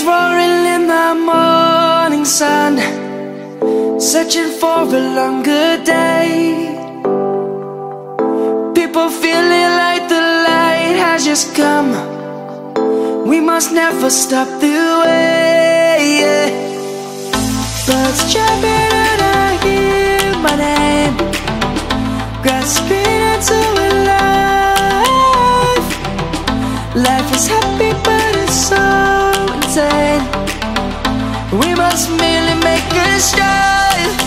roaring in the morning sun, searching for a longer day. People feeling like the light has just come. We must never stop the way, yeah. Birds chirping and I hear my name, grasping into a life. Life is happy but it's so insane. We must merely make a strive.